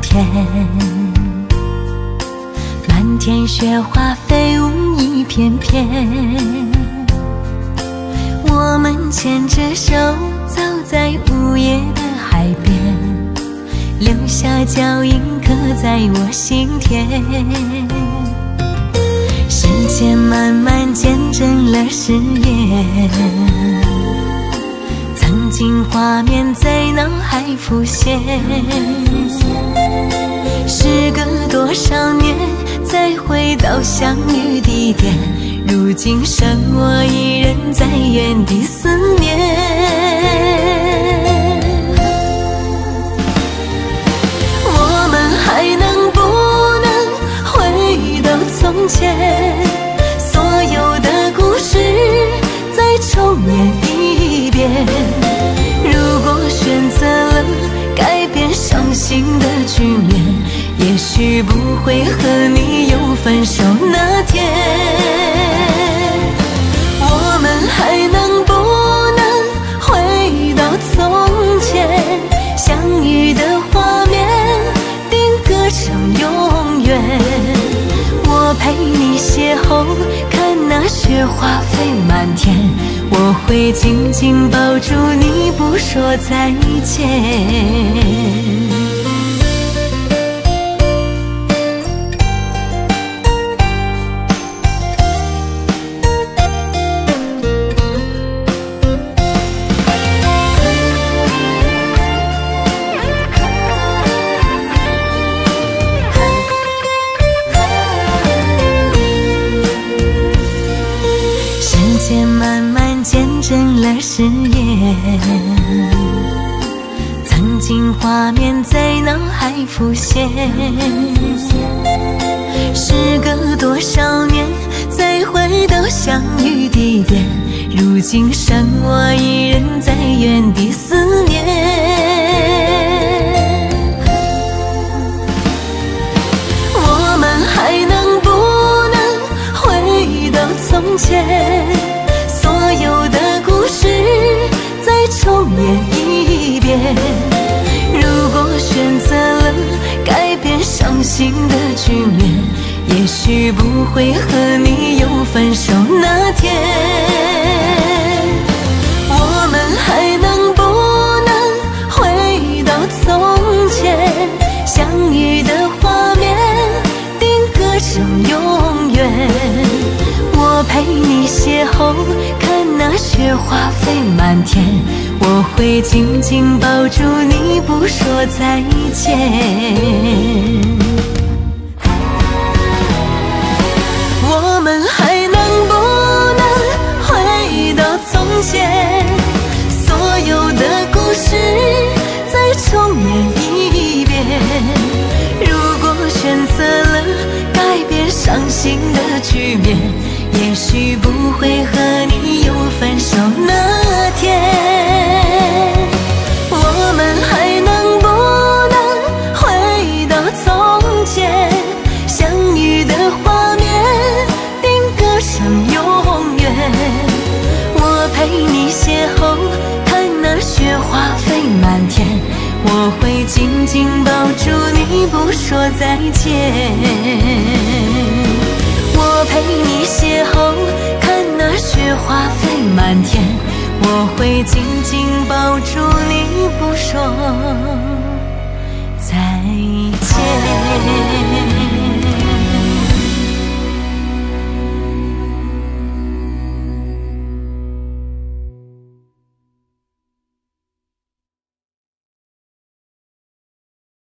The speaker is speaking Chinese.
片，满天雪花飞舞一片片。我们牵着手走在午夜的海边，留下脚印刻在我心田。时间慢慢见证了誓言，曾经画面在脑海浮现。时隔多少年，再回到相遇地点，如今剩我一人在原地思念。我们还能不能回到从前，所有的故事再重演一遍。如果选择了改变伤心的局面，也许不会和你有分手那天。我们还能不能回到从前，相遇的画面定格成永远。我陪你邂逅，看那雪花飞满天，我会紧紧抱住你，不说再见。时间慢慢见证了誓言，曾经画面在脑海浮现。时隔多少年，再回到相遇地点，如今剩我一人在原地思念。我们还能不能回到从前，所有的故事再重演一遍。如果选择了改变伤心的局面，也许不会和你有分手那天。我们还能不能回到从前，相遇的画面定格成永远。我陪你邂逅，看那雪花飞满天，我会紧紧抱住你，不说再见。我们还能不能回到从前，所有的故事再重演一遍。如果选择了改变伤心的局面，也许不会和你有分手那天。我们还能不能回到从前，相遇的画面定格成永远。我陪你邂逅，看那雪花飞满天，我会紧紧抱住你，不说再见。我陪你邂逅，看那雪花飞满天，我会紧紧抱住你，不说再见。